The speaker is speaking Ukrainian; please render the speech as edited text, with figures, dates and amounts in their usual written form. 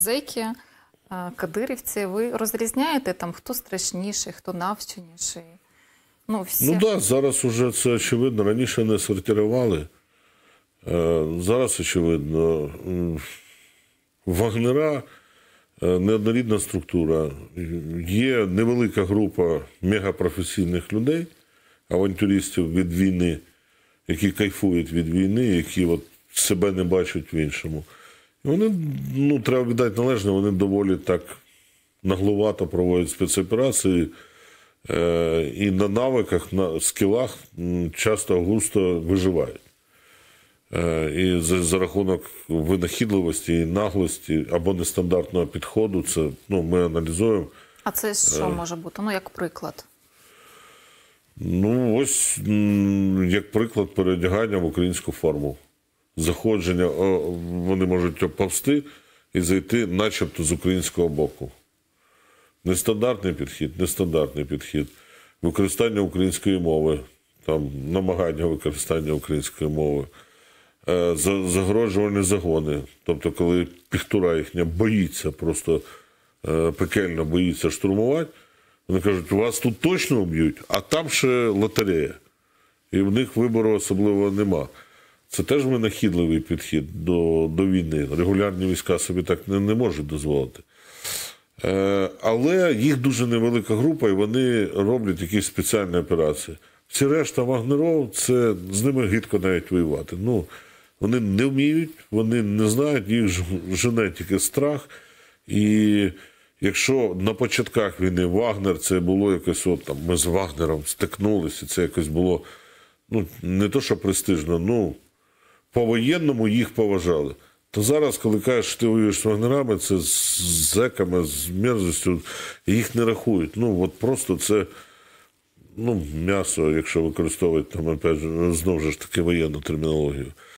зеки, кадирівці. Ви розрізняєте там, хто страшніший, хто навченіший? Ну, всі... Ну так, зараз уже це очевидно. Раніше не сортували. Зараз очевидно. Вагнера неоднорідна структура. Є невелика група мегапрофесійних людей, авантюристів від війни, які кайфують від війни, які от себе не бачать в іншому. І вони, ну, треба віддати належне, вони доволі так нагловато проводять спецоперації і на навиках, на скілах часто густо виживають. І за рахунок винахідливості і наглості або нестандартного підходу, це, ну, ми аналізуємо. А це що може бути? Ну, як приклад. Ну, ось, як приклад, переодягання в українську форму. Заходження, вони можуть оповзти і зайти начебто з українського боку. Нестандартний підхід. Використання української мови, там, намагання використання української мови. Загороджувальні загони. Тобто, коли піхтура їхня боїться, просто пекельно боїться штурмувати, вони кажуть, вас тут точно вб'ють, а там ще лотерея. І в них вибору особливо нема. Це теж винахідливий підхід до війни. Регулярні війська собі так не можуть дозволити. Але їх дуже невелика група, і вони роблять якісь спеціальні операції. Всі решта вагнеров, це з ними гидко навіть воювати. Ну, вони не вміють, вони не знають, їх жене тільки страх. І якщо на початках війни Вагнер, це було якось, от там, ми з Вагнером стикнулися, це якось було, ну, не то, що престижно, ну, по-воєнному їх поважали. То зараз, коли кажеш, що ти воюєш з вагнерами, це з зеками, з мерзостю, їх не рахують. Ну, от просто це, ну, м'ясо, якщо використовувати, там, опять же, знову ж таки, воєнну термінологію.